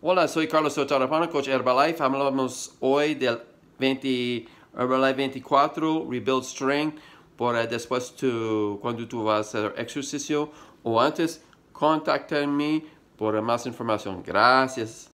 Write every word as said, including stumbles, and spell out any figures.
Hola, soy Carlos de Parna, coach Herbalife. Hablamos hoy del veinte, Herbalife veinticuatro, Rebuild Strength, por uh, después tu, cuando tú vas a hacer ejercicio o antes, contáctame por más información. Gracias.